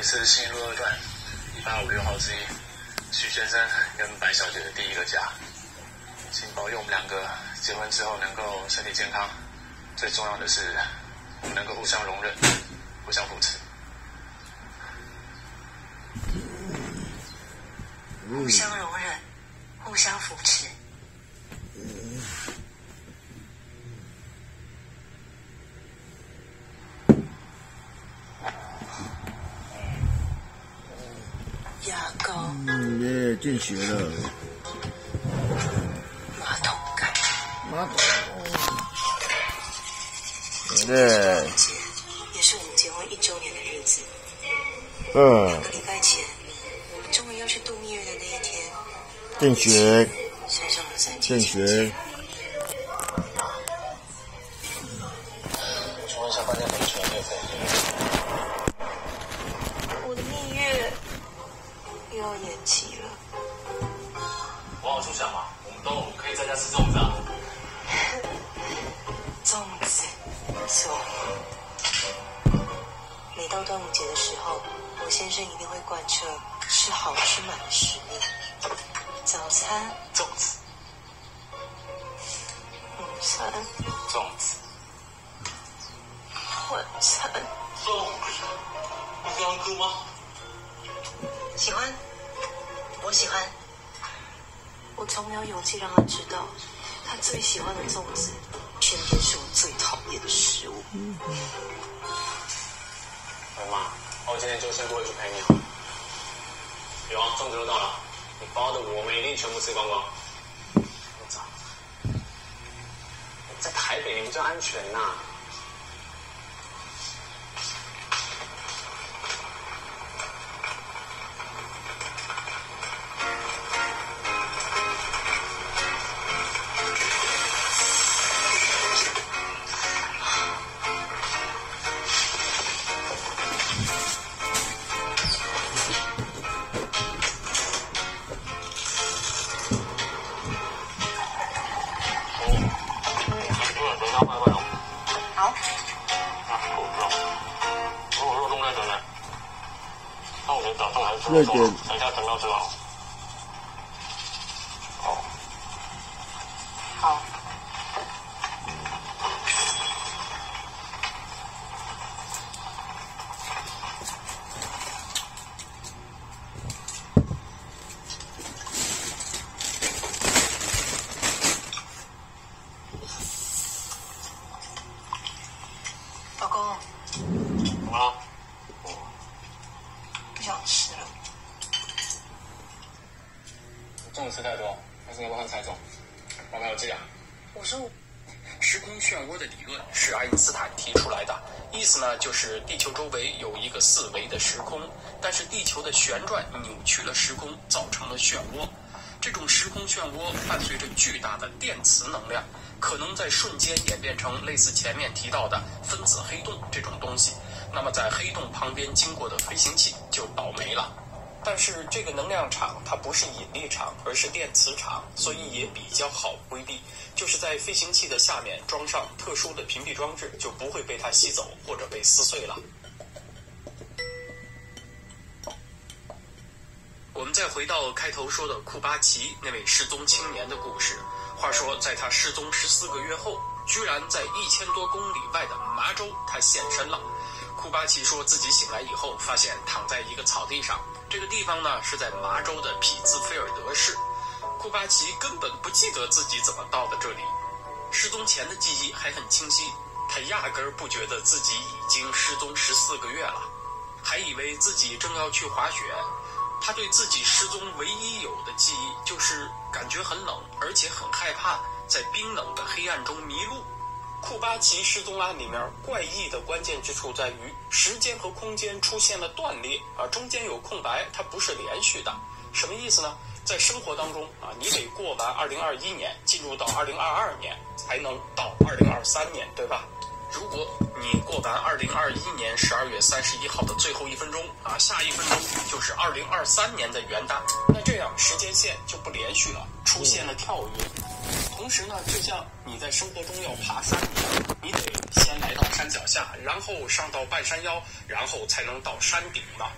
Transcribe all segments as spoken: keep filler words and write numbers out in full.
次《新路二段》一八五六号之一，许先生跟白小姐的第一个家，请保佑我们两个结婚之后能够身体健康，最重要的是我们能够互相容忍，互相扶持。 互相容忍，互相扶持。牙膏。 嗯，耶，见血了。 马桶盖。 马桶。对。 也是我们结婚一周年的日子。 嗯。 两个礼拜前，终于要去度蜜月的那一天。 见血。 山上的三见血。 我请问一下，半天没出来没有？ 我的蜜月又要延期了。 往好处想嘛，我们都可以在家吃粽子啊。 粽子，不错。每到端午节的时候，我先生一定会贯彻吃好吃满的使命。早餐粽子， 午餐粽子， 晚餐粽子，你喜欢吃吗？ 喜欢，我喜欢。我从没有勇气让他知道，他最喜欢的粽子，偏偏是我最讨厌的食物。 妈妈，我今天就先过去陪你好了。有啊，粽子都到了，你包的我们一定全部吃光光。我操！在台北你比较安全呐、啊。 好。 热点。 等一下等到吃完。哦。 好。老公。 怎么了？ 不想吃了。 粽子吃太多，还是要不要猜中？我没有记啊。 我说我。 时空漩涡的理论是爱因斯坦提出来的，意思呢就是地球周围有一个四维的时空，但是地球的旋转扭曲了时空，造成了漩涡。这种时空漩涡伴随着巨大的电磁能量，可能在瞬间演变成类似前面提到的分子黑洞这种东西。那么在黑洞旁边经过的飞行器就倒霉了。但是这个能量场它不是引力场，而是电磁场，所以也比较好规避，就是在飞行器的下面装上特殊的屏蔽装置，就不会被它吸走或者被撕碎了。我们再回到开头说的库巴奇那位失踪青年的故事。话说在他失踪十四个月后，居然在一千多公里外的麻州他现身了。库巴奇说自己醒来以后发现躺在一个草地上，这个地方呢是在麻州的匹兹菲尔德市。库巴奇根本不记得自己怎么到的这里，失踪前的记忆还很清晰，他压根儿不觉得自己已经失踪十四个月了，还以为自己正要去滑雪。他对自己失踪唯一有的记忆就是感觉很冷，而且很害怕在冰冷的黑暗中迷路。库巴奇失踪案里面怪异的关键之处在于时间和空间出现了断裂，而中间有空白，它不是连续的。什么意思呢？在生活当中啊，你得过完二零二一年，进入到二零二二年，才能到二零二三年，对吧？如果你过完二零二一年十二月三十一号的最后一分钟啊，下一分钟就是二零二三年的元旦，那这样时间线就不连续了，出现了跳跃。同时呢，就像你在生活中要爬山一样，你得先来到山脚下，然后上到半山腰，然后才能到山顶嘛。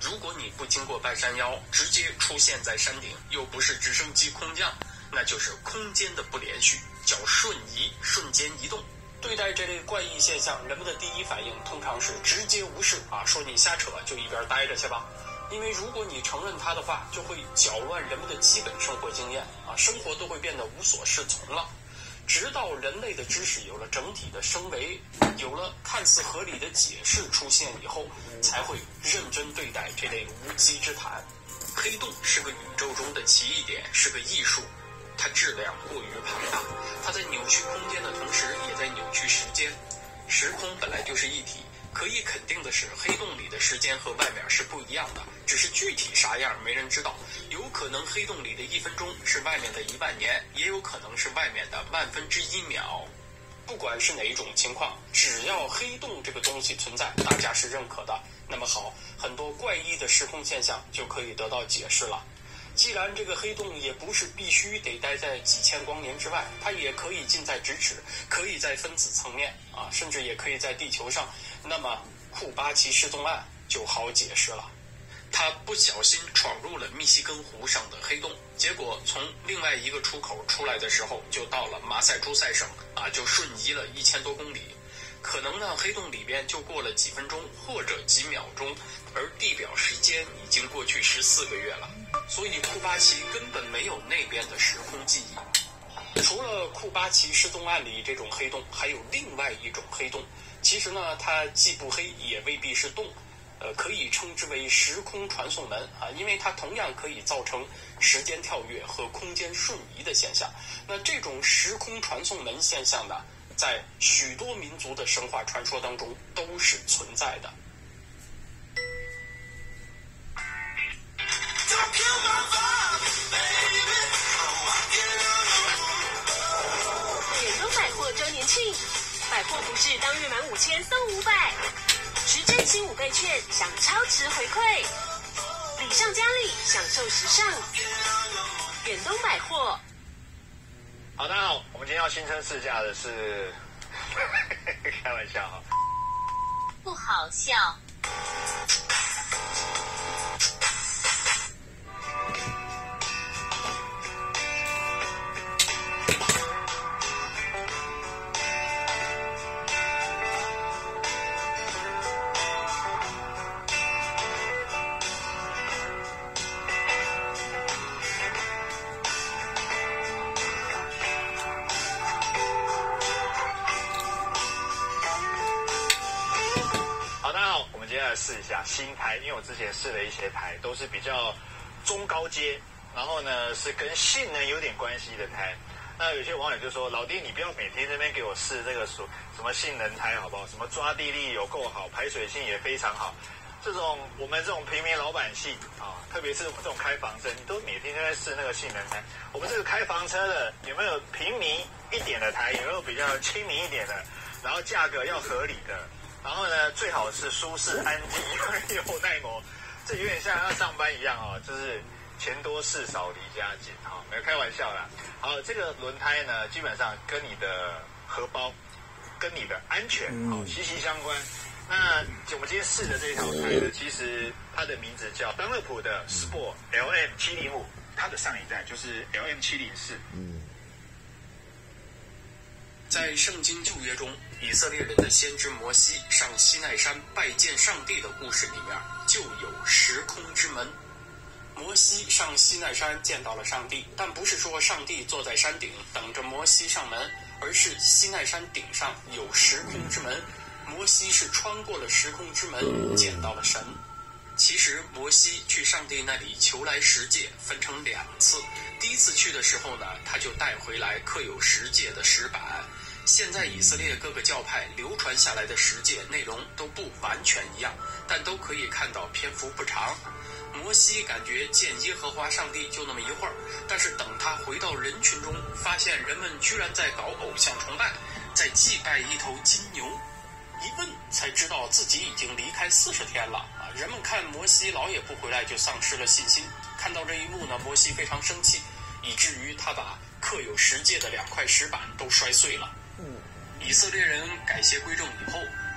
如果你不经过半山腰，直接出现在山顶，又不是直升机空降，那就是空间的不连续，叫瞬移，瞬间移动。对待这类怪异现象，人们的第一反应通常是直接无视啊，说你瞎扯，就一边待着去吧。因为如果你承认它的话，就会搅乱人们的基本生活经验啊，生活都会变得无所适从了。直到人类的知识有了整体的升维，有了看似合理的解释出现以后，才会认真对待这类无稽之谈。黑洞是个宇宙中的奇异点，是个艺术，它质量过于庞大，它在扭曲空间的同时，也在扭曲时间。时空本来就是一体，可以肯定的是，黑洞里的时间和外面是不一样的，只是具体啥样没人知道。有可能黑洞里的一分钟是外面的一万年，也有可能是外面的万分之一秒。不管是哪一种情况，只要黑洞这个东西存在，大家是认可的，那么好，很多怪异的时空现象就可以得到解释了。既然这个黑洞也不是必须得待在几千光年之外，它也可以近在咫尺，可以在分子层面啊，甚至也可以在地球上，那么库巴奇失踪案就好解释了。他不小心闯入了密西根湖上的黑洞，结果从另外一个出口出来的时候，就到了马赛诸塞省啊，就瞬移了一千多公里。可能呢，黑洞里边就过了几分钟或者几秒钟，而地表时间已经过去十四个月了，所以库巴奇根本没有那边的时空记忆。除了库巴奇失踪案里这种黑洞，还有另外一种黑洞，其实呢，它既不黑也未必是洞。呃，可以称之为时空传送门啊，因为它同样可以造成时间跳跃和空间瞬移的现象。那这种时空传送门现象呢，在许多民族的神话传说当中都是存在的。 远东百货周年庆，百货服饰当日满五千送五百。十真心五倍券，享超值回馈，礼上加礼，享受时尚。远东百货。 好，大家好，我们今天要新车试驾的是，开玩笑哈， 不好笑。 试一下新胎，因为我之前试了一些胎，都是比较中高阶，然后呢是跟性能有点关系的胎。那有些网友就说：“老弟，你不要每天这边给我试这个什什么性能胎好不好？什么抓地力有够好，排水性也非常好。这种我们这种平民老百姓啊，特别是我们这种开房车，你都每天都在试那个性能胎。我们这个开房车的有没有平民一点的胎？有没有比较亲民一点的？然后价格要合理的。”然后呢，最好是舒适、安静又耐磨，这有点像要上班一样哦，就是钱多事少离家近哈，没有开玩笑啦。好，这个轮胎呢，基本上跟你的荷包、跟你的安全好息息相关。那我们今天试的这条胎呢，其实它的名字叫丹乐普的 Sport L M 七零五，它的上一代就是 L M 七零四。嗯。 在圣经旧约中，以色列人的先知摩西上西奈山拜见上帝的故事里面就有时空之门。摩西上西奈山见到了上帝，但不是说上帝坐在山顶等着摩西上门，而是西奈山顶上有时空之门，摩西是穿过了时空之门见到了神。其实摩西去上帝那里求来十诫分成两次，第一次去的时候呢，他就带回来刻有十诫的石板。现在以色列各个教派流传下来的十诫内容都不完全一样，但都可以看到篇幅不长。摩西感觉见耶和华上帝就那么一会儿，但是等他回到人群中，发现人们居然在搞偶像崇拜，在祭拜一头金牛。一问才知道自己已经离开四十天了啊！人们看摩西老也不回来，就丧失了信心。看到这一幕呢，摩西非常生气，以至于他把刻有十诫的两块石板都摔碎了。以色列人改邪归正以后，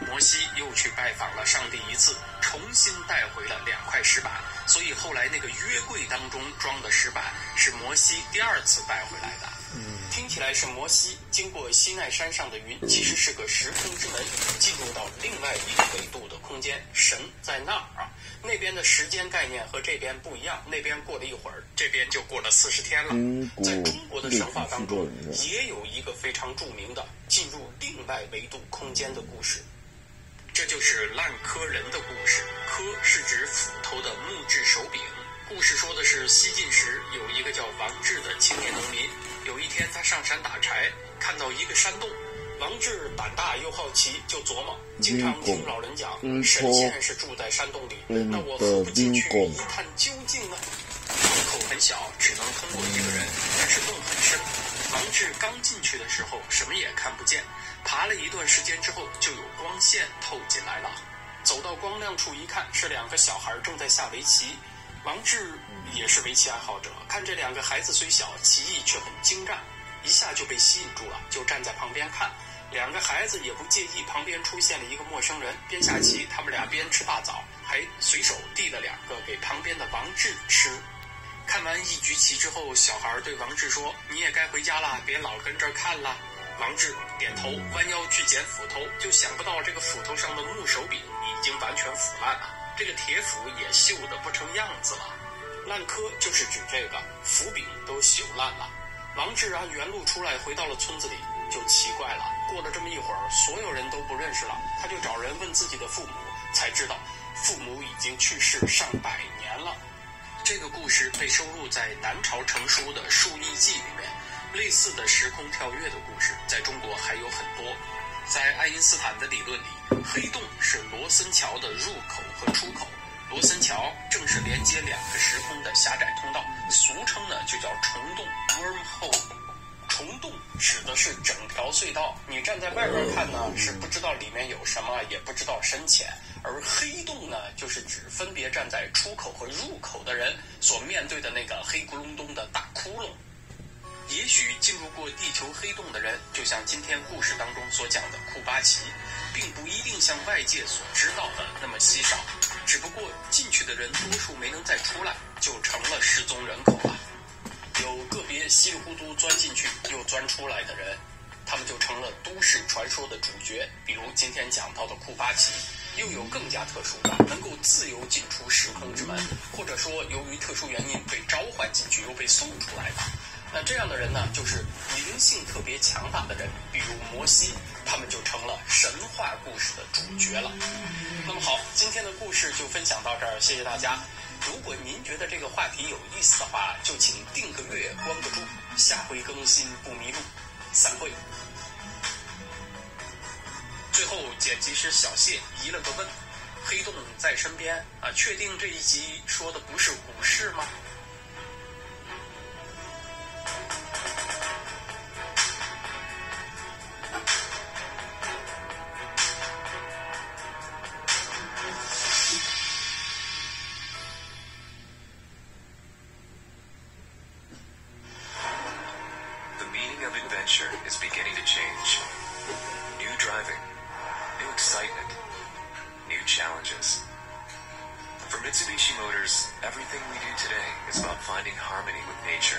摩西又去拜访了上帝一次，重新带回了两块石板，所以后来那个约柜当中装的石板是摩西第二次带回来的。听起来是摩西经过西奈山上的云，其实是个时空之门，进入到另外一个维度的空间，神在那儿啊。那边的时间概念和这边不一样，那边过了一会儿，这边就过了四十天了。在中国的神话当中，也有一个非常著名的进入另外维度空间的故事，这就是烂柯人的故事。柯是指斧头的木质手柄。故事说的是西晋时有一个叫王志的青年农民，有一天他上山打柴，看到一个山洞。王志胆大又好奇，就琢磨，经常听老人讲神仙是住在山洞里，那我何不进去一探究竟呢？洞口很小，只能通过一个人，但是洞很深。王志刚进去的时候什么也看不见，爬了一段时间之后就有光线透进来了。走到光亮处一看，是两个小孩正在下围棋。王志也是围棋爱好者，看这两个孩子虽小，棋艺却很精湛，一下就被吸引住了，就站在旁边看。两个孩子也不介意旁边出现了一个陌生人，边下棋，他们俩边吃大枣，还随手递了两个给旁边的王志吃。看完一局棋之后，小孩对王志说：“你也该回家了，别老跟这儿看了。”王志点头，弯腰去捡斧头，就想不到这个斧头上的木手柄已经完全腐烂了，这个铁斧也锈得不成样子了。烂柯就是指这个，斧柄都朽烂了。王志按原路出来，回到了村子里，就奇怪了。过了这么一会儿，所有人都不认识了，他就找人问自己的父母，才知道父母已经去世上百年了。这个故事被收录在南朝成书的《述异记》里面。类似的时空跳跃的故事在中国还有很多。在爱因斯坦的理论里，黑洞是罗森桥的入口和出口，罗森桥正是连接两个时空的狭窄通道，俗称呢就叫虫洞 wormhole。 虫洞指的是整条隧道，你站在外边看呢是不知道里面有什么，也不知道深浅，而黑洞呢就是指分别站在出口和入口的人所面对的那个黑咕隆咚的大窟窿。也许进入过地球黑洞的人，就像今天故事当中所讲的库巴奇，并不一定像外界所知道的那么稀少，只不过进去的人多数没能再出来，就成了失踪人口了。有个别稀里糊涂钻进去又钻出来的人，他们就成了都市传说的主角，比如今天讲到的库巴奇。又有更加特殊的，能够自由进出时空之门，或者说由于特殊原因被召唤进去又被送出来的。那这样的人呢，就是灵性特别强大的人，比如摩西，他们就成了神话故事的主角了。那么好，今天的故事就分享到这儿，谢谢大家。如果您觉得这个话题有意思的话，就请订个阅、关个注，下回更新不迷路。散会。最后，剪辑师小谢疑了个问：黑洞在身边啊？确定这一集说的不是股市吗 ？The meaning of adventure is beginning to change. New driving, new excitement, new challenges. For Mitsubishi Motors, everything we do today is about finding harmony with nature.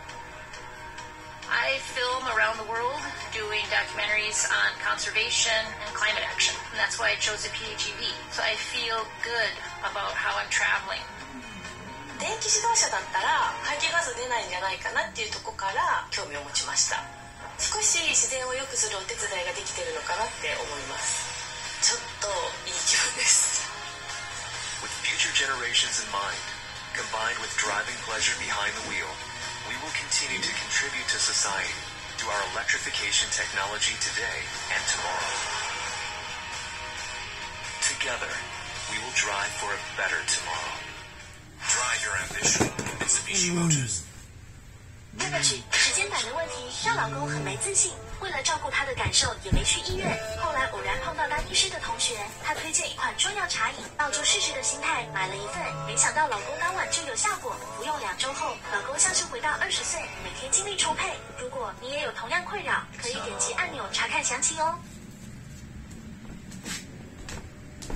I film around the world doing documentaries on conservation and climate action, and that's why I chose the P H E V. So I feel good about how I'm traveling. 電気自動車だったら排気ガス出ないんじゃないかなっていうとこから興味を持ちました。少し自然を良くするお手伝いができているのかなって思います。ちょっといい気分です。 With future generations in mind, combined with driving pleasure behind the wheel, we will continue to contribute to society through our electrification technology today and tomorrow. Together, we will drive for a better tomorrow. Drive your ambition, Mitsubishi Motors. 对不起，时间短的问题让老公很没自信，为了照顾他的感受也没去医院。后来偶然碰到当医师的同学，他推荐一款中药茶饮，抱着试试的心态买了一份，没想到老公当晚就有效果，服用两周后，老公像是回到二十岁，每天精力充沛。如果你也有同样困扰，可以点击按钮查看详情哦。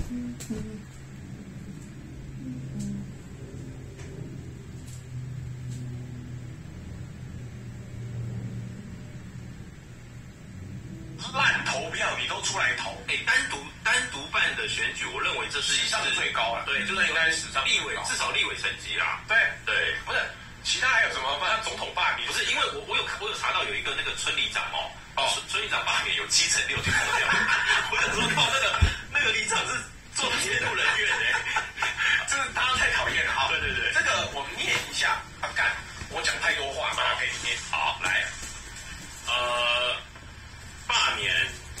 烂投票你都出来投， 哎，单独单独办的选举，我认为这是史上最高了。 对， 这应该是史上立委，至少立委层级啦。 对对， 不是其他还有什么？反正总统罢免不是，因为我我有我有查到有一个那个村里长哦，哦，村村里长罢免有七成六去投票。我想说靠，那个那个里长是做监督人员哎， 这是大家太讨厌了哈。 对对对， 这个我们念一下啊，干，我讲太多话，马上给你念。 好，来，呃，罢免。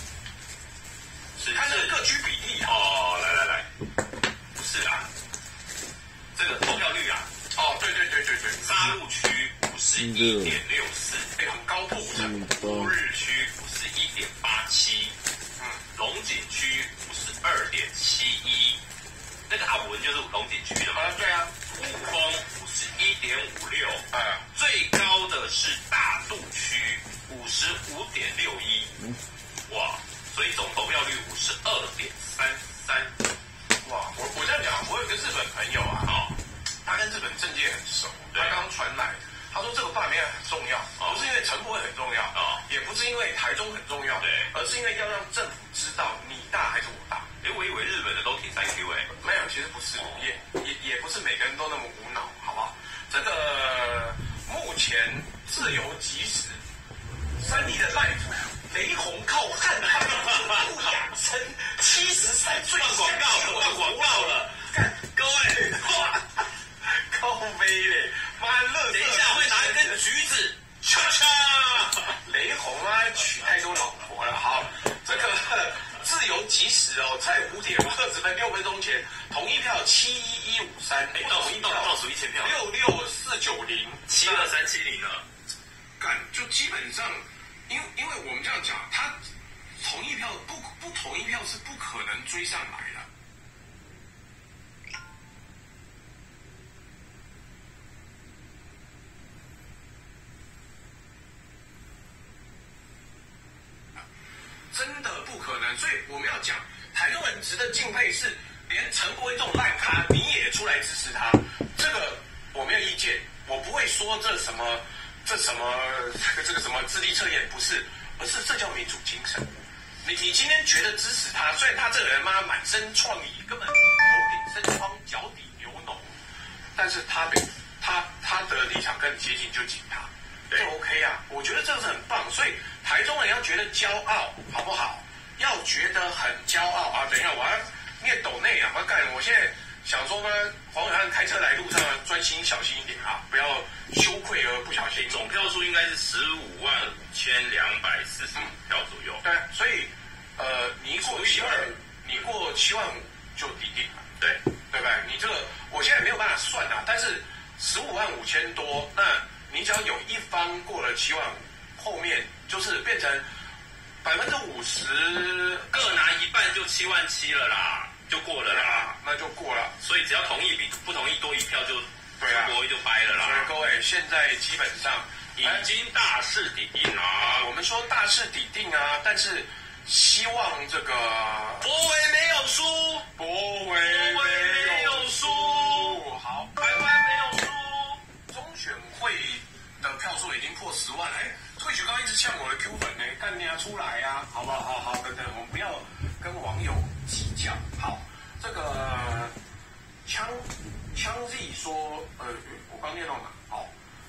看那个各区比例啊！ 哦，来来来，不是啊，这个投票率啊， 哦，对对对对对， 沙鹿区五十一点六四， 哎，很高破五成； 乌日区五十一点八七，嗯，龙井区五十二点七一，那个阿文就是龙井区的嘛， 啊，对啊， 雾峰五十一点五六， 哎， 最高的是大肚区五十五点六一，哇！所以总投票率五十二点三三， 哇！我我这样讲，我有个日本朋友啊，哦，他跟日本政界很熟，他刚传来，他说这个罢免很重要，不是因为陈柏惟很重要，啊，也不是因为台中很重要， 对， 而是因为要让政府知道你大还是我大。 哎，我以为日本的都挺三 Q 哎， 没有，其实不是，也也也不是每个人都那么无脑，好不好？这个目前自由即时，三立的 live。雷洪靠汉方不养生，七十三岁放广告，放广告了， 干各位， 靠背嘞，妈乐， 等一下会拿一根橘子，恰恰， 雷洪啊，娶太多老婆了，好，这个自由即时哦，在五点二十分六分钟前，同意票七一一五三， 哎，倒数倒倒数一千票， 六六四九零七二三七零了， 干就基本上。因为因为我们这样讲，他同意票不不同意票是不可能追上来的。真的不可能，所以我们要讲，台中人值得敬佩是，连陈柏惟这种烂咖你也出来支持他，这个我没有意见，我不会说这什么。这什么这个这个什么智力测验不是，而是这叫民主精神。你你今天觉得支持他，虽然他这个人妈满身创意，根本头顶生疮，脚底流脓，但是他的他他的立场更接近就紧他，就 OK 啊。我觉得这个是很棒，所以台中人要觉得骄傲，好不好？要觉得很骄傲啊！等一下，我要念抖内啊，我要干，我现在。想说呢，黄伟汉开车来路上专心小心一点啊，不要羞愧而不小心。 总票数应该是十五万五千两百四十票左右。 对，所以呃，你过七万五，你过七万五就抵定了。 对， 对不对？你这个我现在没有办法算啊，但是十五万五千多，那你只要有一方过了七万五，后面就是变成百分之五十， 各拿一半就七万七了啦。就过了啦， 那就过了。 所以只要同意比不同意多一票就， 对啊， 国会就掰了啦。 所以各位现在基本上已经大势底定啦、啊。 我们说大势底定啊，但是希望这个柏惟没有输， 柏惟没有输。好， 台湾没有输。 中选会的票数已经破十万了。哎，退学刚一直呛我的 Q 粉呢，干你啊出来啊，好不好？好好等等，我们不要跟网友计较。好，这个枪枪 Z 说，呃，我刚念到哪？好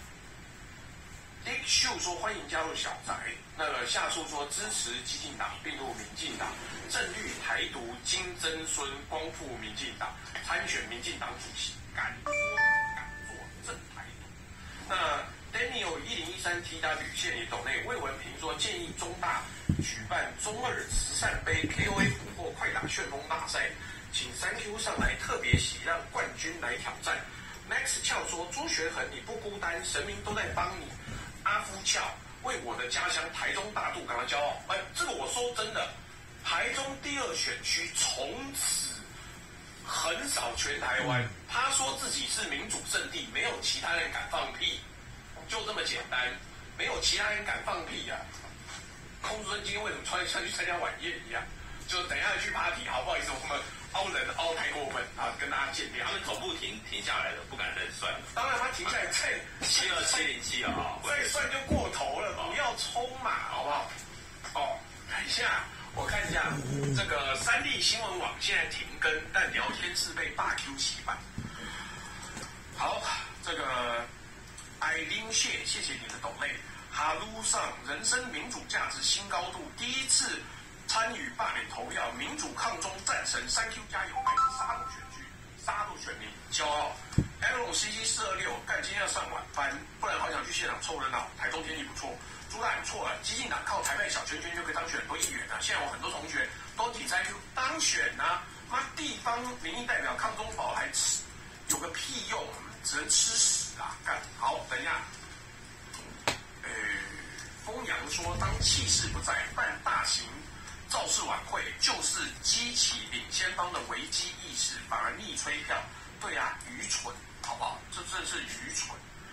，Dick Shu 说欢迎加入小宅。那个夏树说支持激进党并入民进党，正绿台独金曾孙光复民进党，参选民进党主席，敢说敢做正台独。那 Daniel 一零一三 T W 现里斗内魏文平说建议中大举办中二慈善杯 K O F 或快打旋风大赛，请三 Q 上来特别席让冠军来挑战。Max 俏说朱学恒你不孤单，神明都在帮你。阿夫俏为我的家乡台中大肚感到骄傲。哎，这个我说真的，台中第二选区从此横扫全台湾。他说自己是民主圣地，没有其他人敢放屁。就这么简单，没有其他人敢放屁啊！空尊今天为什么穿穿去参加晚宴一样？ 就等一下去 party， 好，不好意思，我们凹人凹太过分啊，跟大家见面。 他们总部停停下来了，不敢再算了。 当然，他停下来再七二七零七啊， 再算就过头了，不要冲嘛，好不好？哦，看一下，我看一下这个三立新闻网现在停更，但聊天室被大 Q 洗版。好，这个艾琳谢，谢谢你的抖内。哈撸上人生民主价值新高度，第一次参与罢免投票，民主抗中战神，三 Q 加油，来自杀戮选区，杀戮选民，骄傲。L C C 四二六，干今天要上晚班，不然好想去现场凑热闹。台中天气不错，朱大你错了，激进党靠台北小圈圈就可以当选很多议员了。现在我很多同学都挤在当选啊，妈地方民意代表抗中保还吃有个屁用，只能吃屎啊！干好，等一下。呃，风扬说，当气势不在，办大型造势晚会就是激起领先方的危机意识，反而逆催票。对啊，愚蠢，好不好？这真是愚蠢。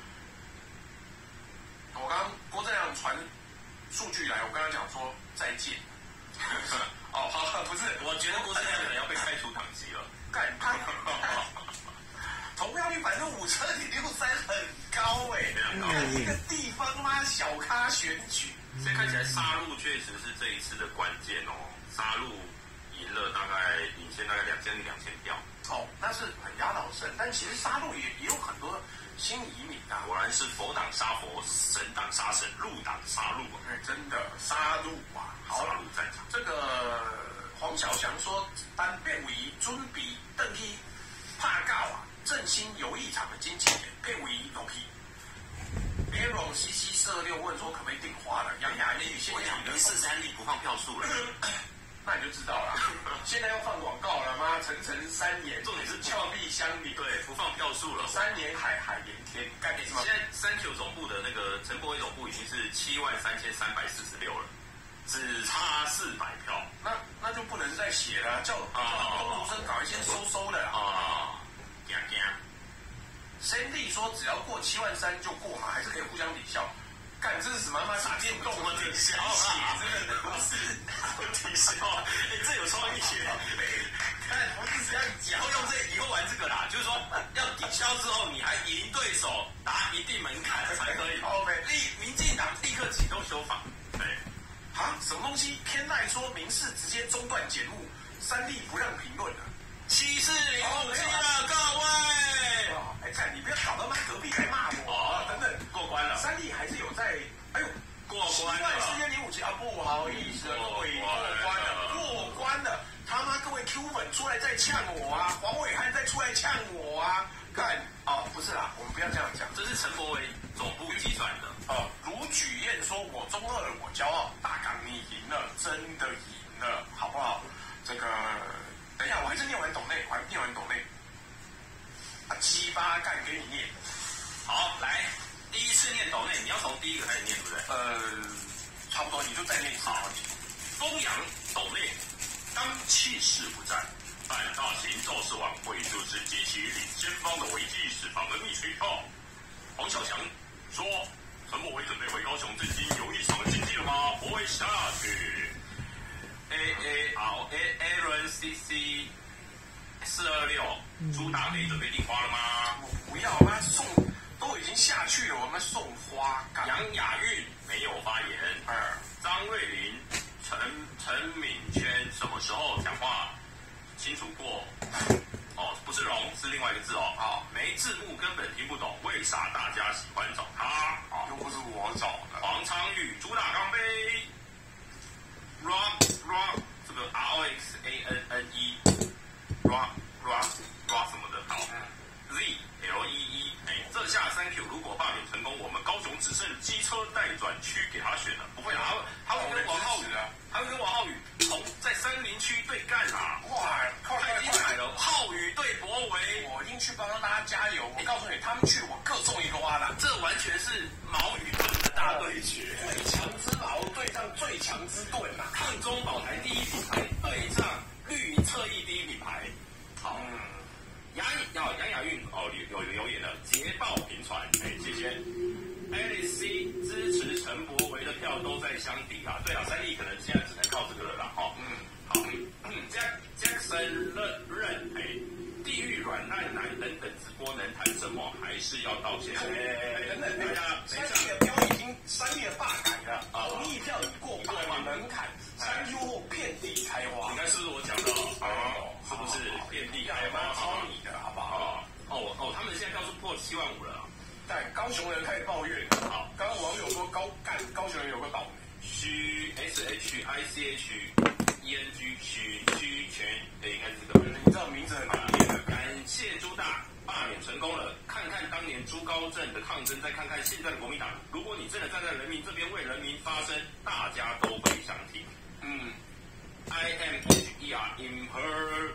我刚刚郭正亮传数据来，我刚刚讲说再见。哦，好，不是， 我觉得郭正亮可能要被开除党籍了。 干他！投票率百分之五十二点六三，很高哎、欸。这个地方妈小咖选举， 所以看起来杀戮确实是这一次的关键哦。杀戮赢了大概领先大概两千两千票。 哦，那是很压倒性，但其实杀戮也也有很多新移民啊。 果然是佛党杀佛，神党杀神，陆党杀陆啊！ 哎，真的杀戮啊！好， 杀戮战场。 这个黄小翔说，单变为准备登去怕告啊，振兴游艺场的经纪人变为狗屁。Aaron C C 四二六问说，可不可以订花了？杨雅丽现在你的四三立不放票数了。 那你就知道了，现在要放广告了吗？层层三言， 重点是峭壁相邻， 对，不放票数了。 山沿海，海连天，干什么？ 现在三九总部的那个陈柏惟总部已经是七万三千三百四十六了，只差四百票。 那那就不能再写了，叫叫公务生搞一些收收的啊，惊惊。 Sandy 说，只要过七万三就过嘛，还是可以互相抵消。干，这是什么妈打电动吗？抵消啊！ 这个不是抵消，哎，这有创意耶！ 看，不是只要以后用这，以后玩这个啦，就是说要抵消之后，你还赢对手达一定门槛才可以。立民进党立刻启动修法。对， 啊，什么东西？偏赖说民事直接中断节目，三立不让评论了。 七四零五七了，各位。 哎，看你不要搞到妈隔壁来骂我啊！等等， 过关了。 三立还是有在，哎呦， 过关了。 七万四千零五七啊，不好意思，各位过关了，过关了。他妈，各位 Q 粉出来再呛我啊！黄伟汉再出来呛我啊！干哦，不是啦，我们不要这样讲， 这是陈柏惟总部计算的。 哦，卢举燕说：“我中二，我骄傲。大港你赢了，真的赢了，好不好？这个。”等一下，我还是念完抖内，我还念完抖内。啊，鸡巴干给你念。 好，来，第一次念抖内，你要从第一个开始念，对不对？ 呃，差不多，你就再念一次。 好，东阳抖内，当气势不在，办大型造势晚会就是激起领先方的危机意识，反而逆水炮。黄小强说：“陈柏惟准备回高雄振兴游艺场的经济了吗？不会下去。” A A R A Aaron C C 四二六，朱大雷准备订花了吗？ 我不要，妈送都已经下去了，我们送花。 杨雅韵没有发言。 二张瑞麟、陈陈敏轩什么时候讲话清楚过？哦，不是龙，是另外一个字哦。好，没字幕根本听不懂，为啥大家喜欢找他？啊， 又不是我找的。 黄昌宇，朱大刚杯。Rock Rock 这个 R O X A N N E Rock Rock Rock 什么的，好 Z L E E 哎，这下三 Q 如果罢免成功，我们高雄只剩机车待转区给他选了，不会啦，他会跟王浩宇啊，他会跟王浩宇同在三林区对干啦， 哇， 太精彩了，浩宇对柏惟， 我一定去帮大家加油。我告诉你，他们去我各送一个花篮， 这完全是矛与盾的大对决， 最强之矛对上最强之盾呐、啊。 抗中保台第一品牌对上绿营侧翼第一品牌。好，嗯，杨哦杨雅韵哦有有留言了，捷报频传，哎谢谢。Alice C 支持陈柏惟的票都在箱底啊，对啊，三立可能现在只能靠这个了啦，哈、哦，嗯，好。 生认认赔，地狱软烂男等等直播能谈什么？还是要道歉。哎，等等，大家等一下， 三立的标已经三立的罢改了，同意票已过百万门槛，三 Q 后遍地开花。 你看是不是我讲的？哦，是不是遍地开花？ 抄你的好不好？ 哦哦，他们现在票数破七万五了。 但高雄人开始抱怨，好，刚刚网友说高干高雄人有个倒霉。 虚 S H I C H E N G 虚虚全，对，应该是这个。 你知道名字很难念的。 感谢朱大罢免成功了，看看当年朱高正的抗争，再看看现在的国民党。如果你真的站在人民这边为人民发声，大家都会相挺。嗯 ，I am H E R in her，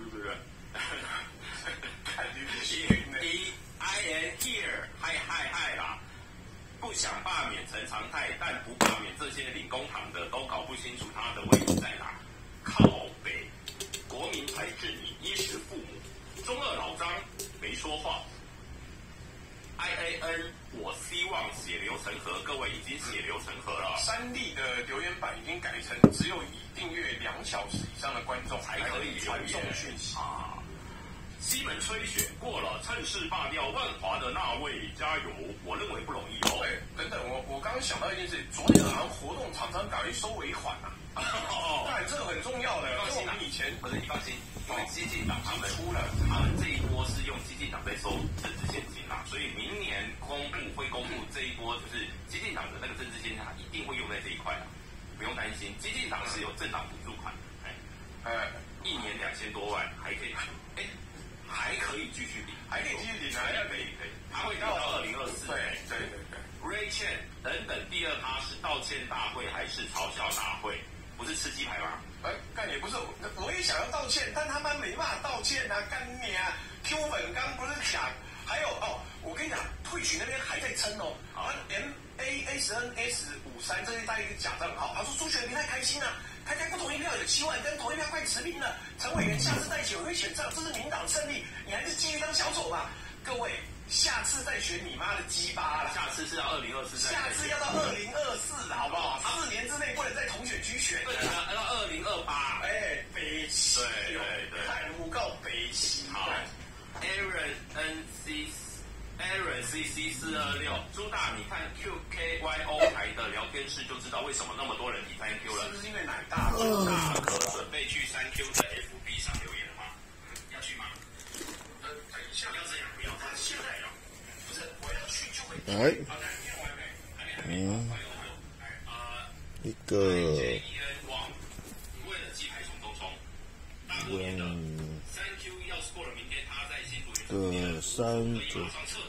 I am here， 嗨嗨嗨啦！不想罢免成常态，但不罢免这些领公堂的，都搞不清楚他的位置在哪。靠北，国民才治你，衣食父母。中二老张没说话。I A N， 我希望血流成河，各位已经血流成河了。 三立的留言板已经改成只有已订阅两小时以上的观众才可以传送讯息啊。西门吹雪过了，趁势罢掉万华的那位，加油！我认为不容易哦。 哎，等等，我我刚刚想到一件事，昨天好像活动厂商赶快收尾款啊。哦，当然这个很重要的，跟我们以前不是你放心，因为激进党他们出了，他们这一波是用激进党在收政治现金啦，所以明年公布会公布这一波就是激进党的那个政治现金，它一定会用在这一块的，不用担心。激进党是有政党补助款，哎，呃，一年两千多万还可以，哎。还可以继续领， 还可以继续领，还可以可以， 他会到二零二四。 对对对对。 Ray Chen 等等，第二趴是道歉大会还是嘲笑大会？不是吃鸡排吗？ 哎，干也不是，我也想要道歉，但他们没办法道歉啊，干你啊 ！Q 粉刚不是讲，还有哦，我跟你讲，退群那边还在撑哦，他 M A S N S 五三这是带一个假账号，他说朱学平太开心了。他开不同意票有七万，跟同意票快持平了。陈委员下次再选会选上，这是民党胜利，你还是继续当小丑吧。各位，下次再选你妈的鸡巴了。 下次是要二零二四， 下次要到二零二四，好不好？四年之内不能在同选区选。 对啊，要二零二八。 哎，北齐。 对对对。 海湖告北齐。 好 ，Aaron N C。Aaron C C 四二六，朱大，你看 Q K Y O 台的聊天室就知道为什么那么多人提三 Q 了。 是不是因为奶大？ 朱大可准备去三 Q 的 F B 上留言了吗？要去吗？呃，等一下，要这样不要，他现在要，不是我要去就会。 哎，嗯，一个， 为了鸡排冲冲冲， 嗯， 三 Q 要是过了明天，他在新竹园的三九。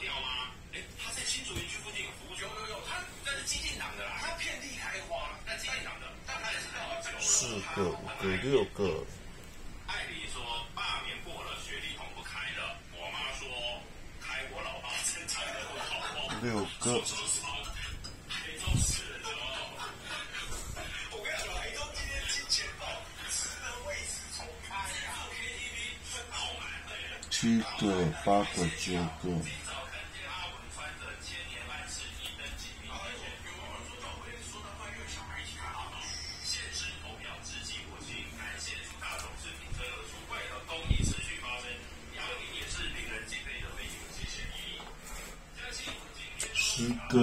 四个、五个、六个。 艾莉说罢免过了，学历统不开了。我妈说开我老爸正常的不好。 六个。 台中市的我跟你讲，台中今天金钱豹吃的位置重开呀 ，K T V 分好满的。 七个、八个、九个。十个，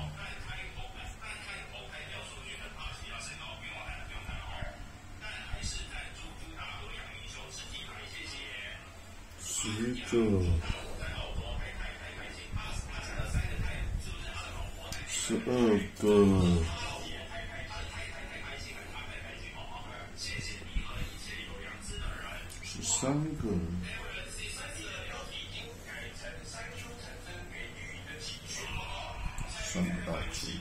十个，十二个，十三个。算不到去。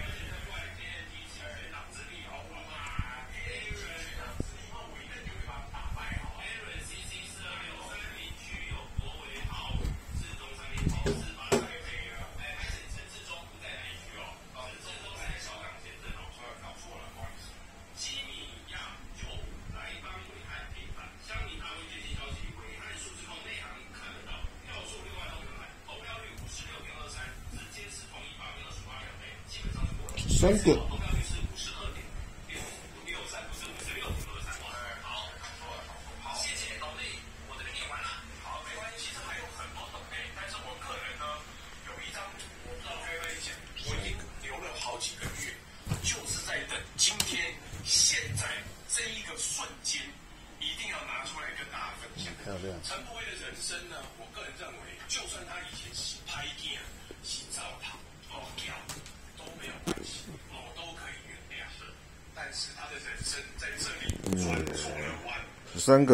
三个。 漂亮。 陈柏惟的人生呢，我个人认为，就算他以前是拍片、洗澡堂、哦跳都没有关系，哦都可以原谅。但是他的人生在这里转错了弯。 十三个。